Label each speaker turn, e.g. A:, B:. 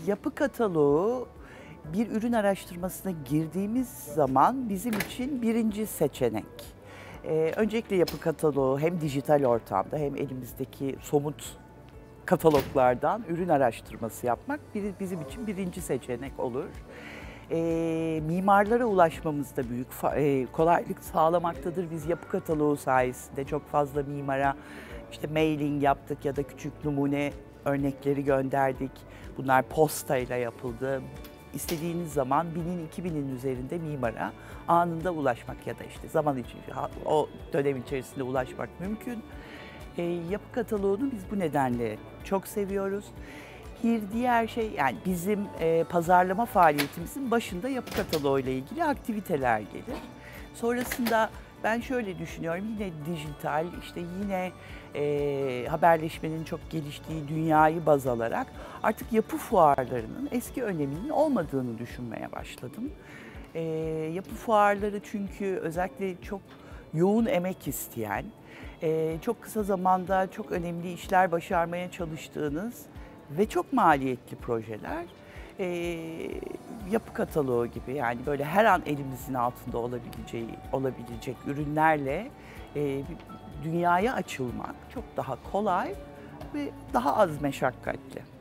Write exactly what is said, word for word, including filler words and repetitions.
A: Yapı kataloğu bir ürün araştırmasına girdiğimiz zaman bizim için birinci seçenek. Ee, öncelikle yapı kataloğu hem dijital ortamda hem elimizdeki somut kataloglardan ürün araştırması yapmak bir, bizim için birinci seçenek olur. E, mimarlara ulaşmamızda büyük e, kolaylık sağlamaktadır. Biz yapı kataloğu sayesinde çok fazla mimara işte mailing yaptık ya da küçük numune örnekleri gönderdik. Bunlar postayla yapıldı. İstediğiniz zaman binin iki binin üzerinde mimara anında ulaşmak ya da işte zaman için o dönem içerisinde ulaşmak mümkün. E, yapı kataloğunu biz bu nedenle çok seviyoruz. Bir diğer şey, yani bizim e, pazarlama faaliyetimizin başında yapı kataloğu ile ilgili aktiviteler gelir. Sonrasında ben şöyle düşünüyorum, yine dijital, işte yine e, haberleşmenin çok geliştiği dünyayı baz alarak artık yapı fuarlarının eski öneminin olmadığını düşünmeye başladım. E, yapı fuarları çünkü özellikle çok yoğun emek isteyen, e, çok kısa zamanda çok önemli işler başarmaya çalıştığınız ve çok maliyetli projeler, e, yapı kataloğu gibi, yani böyle her an elimizin altında olabileceği olabilecek ürünlerle e, dünyaya açılmak çok daha kolay ve daha az meşakkatli.